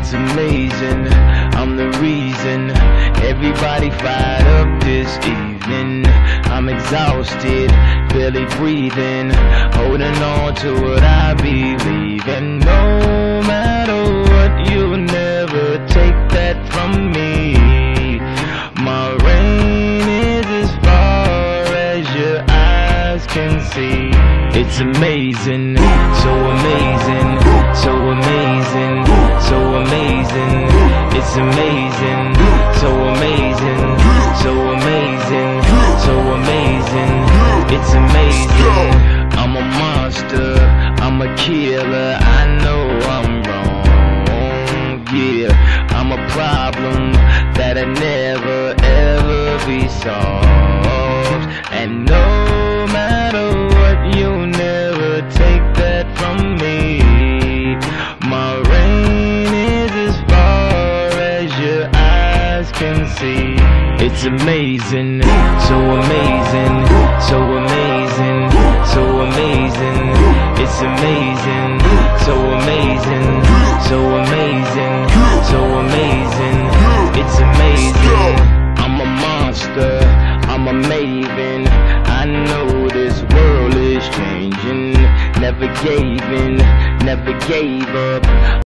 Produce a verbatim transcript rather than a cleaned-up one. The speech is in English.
It's amazing, I'm the reason everybody fired up this evening. I'm exhausted, barely breathing, holding on to what I believe in. No matter what, you'll never take that from me. My reign is as far as your eyes can see. It's amazing, so amazing, so amazing, so amazing. It's amazing, so amazing, so amazing, so amazing. It's amazing. I'm a monster, I'm a killer. I know I'm wrong, yeah. I'm a problem that'll never ever be solved. And no matter what, you'll never take that from me. My reign is as far as your eyes can see. It's amazing, so amazing, so amazing, so amazing. It's amazing, so amazing, so amazing, so amazing. It's amazing. I'm a monster, I'm a maven. I know this world is changing. Never gave in, never gave up.